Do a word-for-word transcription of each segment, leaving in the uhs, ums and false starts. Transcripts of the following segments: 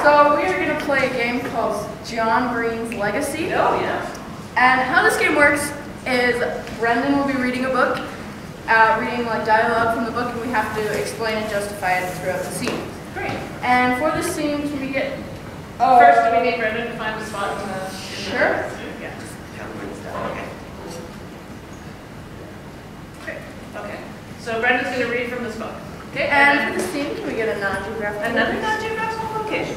So we are going to play a game called John Green's Legacy. Oh, yeah. And how this game works is Brendan will be reading a book, uh, reading like dialogue from the book, and we have to explain and justify it throughout the scene. Great. And for this scene, can we get... Uh, First, do we need Brendan to find the spot in the... Sure. Yeah. Okay. Great. Okay. So Brendan's going to read from this book. Okay. And for the scene, can we get a non-geographical... Another non-geographical location.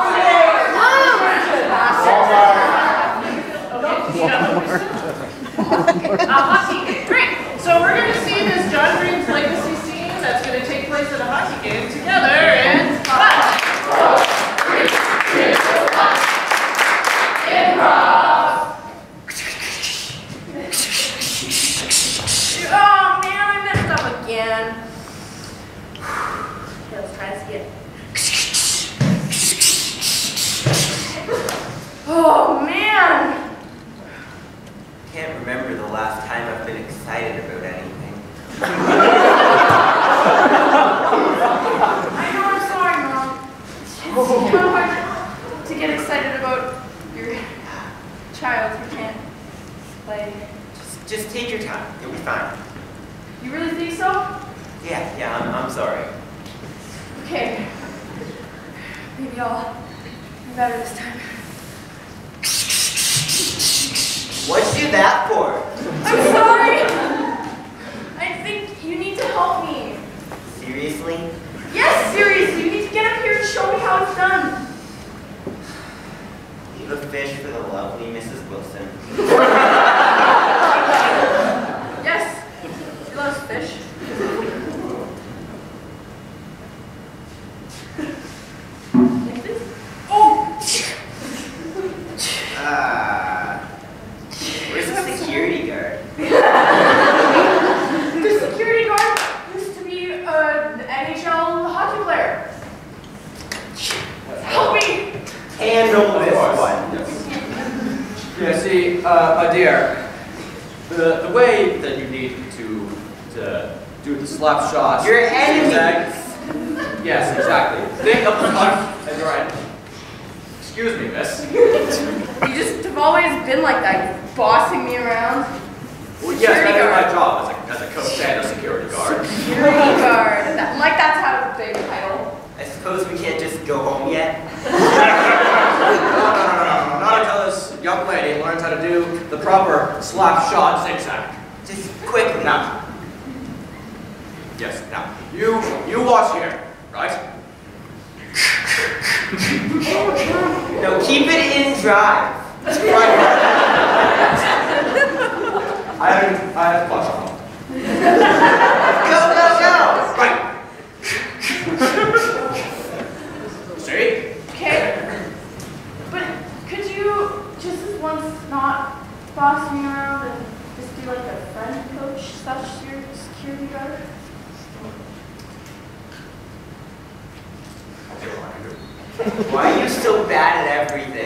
A hockey game. Great. So we're going to see this John Green's Legacy scene that's going to take place at a hockey game together in five, four, three, two, one. Improv. Oh man, I messed up again. Okay, let's try this again. Oh man! Can't remember the last time I've been excited about anything. I know, I'm sorry, Mom. It's kind of hard to get excited about your child who can't play. Just, just take your time. You'll be fine. You really think so? Yeah, yeah, I'm, I'm sorry. Okay. Maybe I'll be better this time. What'd you do that for? I'm sorry! I think you need to help me. Seriously? Yes, seriously, you need to get up here and show me how it's done. Leave a fish for the lovely Missus Wilson. Yes, she loves fish. Like this? Oh! Ah. Where's the security guard? The security guard used to be an N H L hockey player. Help me! Handle this one. Yeah, see, uh, my dear, the, the way that you need to, to do the slap shots... Your enemies! Yes, exactly. Think of the puck and right. Excuse me, miss. You just have always been like that, bossing me around. Well, yes, that is my job as a, as a coach and a security guard. Security guard. That, like that's how it's a big title. I suppose we can't just go home yet? No, no, no, no, no. Not until this young lady learns how to do the proper slap shot zigzag. Just quickly. Now. Yes, now. You, you watch here, right? No, keep it in drive. Right. I haven't, I have to watch on. Go, go, go! Right. See? Okay. But could you just as once not boss me around and just be like a friend coach slash security guard? Why are you so bad at everything?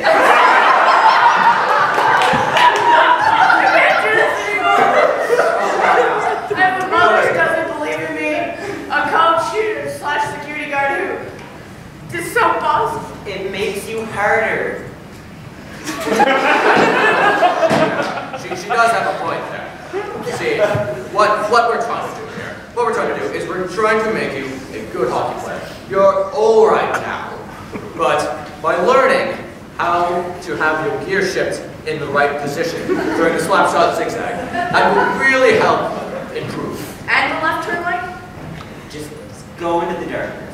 I can't do this anymore! I have a brother who doesn't believe in me, a coach slash security guard who is so bossy. It makes you harder. She, she does have a point there. See, what, what we're trying to do here, what we're trying to do is we're trying to make you a good hockey player. You're all right now, but by learning how to have your gear shift in the right position during the slap shot zigzag, that will really help improve. And the left turn lane? Just, just go into the darkness.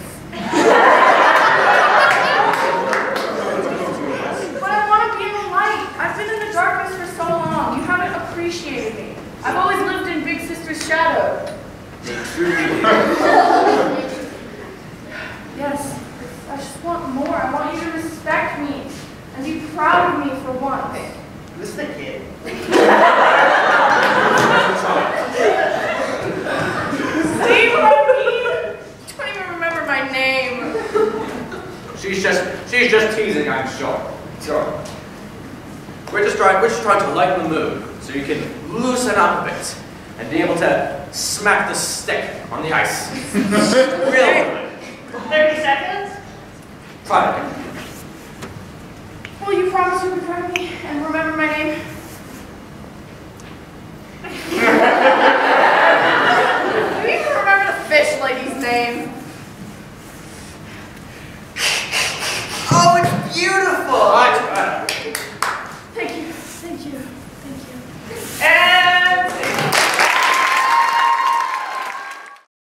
But I want to be in the light. I've been in the darkness for so long. You haven't appreciated me. I've always lived in Big Sister's shadow. They truly do. Yes, I just want more. I want you to respect me and be proud of me for once. Who's the kid? See what I mean? I don't even remember my name. She's just, she's just teasing, I'm sure. Sure. We're just trying, we're just trying to lighten the mood so you can loosen up a bit and be able to smack the stick on the ice. Real good. thirty seconds? Try it. promise you'll be proud of me and remember my